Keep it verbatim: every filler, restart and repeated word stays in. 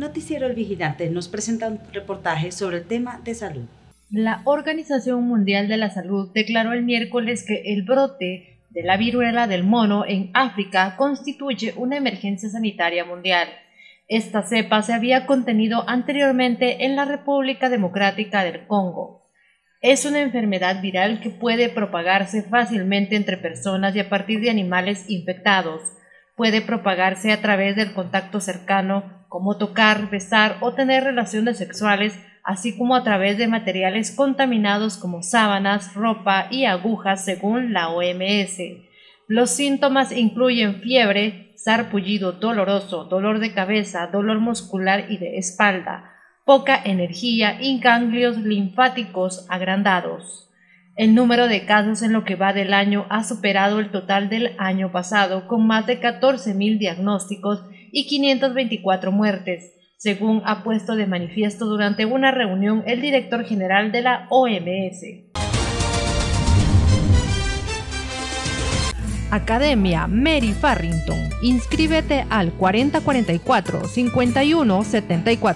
noticiero El Vigilante nos presenta un reportaje sobre el tema de salud. La Organización Mundial de la Salud declaró el miércoles que el brote de la viruela del mono en África constituye una emergencia sanitaria mundial. Esta cepa se había contenido anteriormente en la República Democrática del Congo. Es una enfermedad viral que puede propagarse fácilmente entre personas y a partir de animales infectados. Puede propagarse a través del contacto cercano, como tocar, besar o tener relaciones sexuales, así como a través de materiales contaminados como sábanas, ropa y agujas, según la O M S. Los síntomas incluyen fiebre, sarpullido doloroso, dolor de cabeza, dolor muscular y de espalda, poca energía y ganglios linfáticos agrandados. El número de casos en lo que va del año ha superado el total del año pasado, con más de catorce mil diagnósticos y quinientas veinticuatro muertes, según ha puesto de manifiesto durante una reunión el director general de la O M S. Academia Mary Farrington. Inscríbete al cuarenta cuarenta y cuatro cincuenta y uno setenta y cuatro.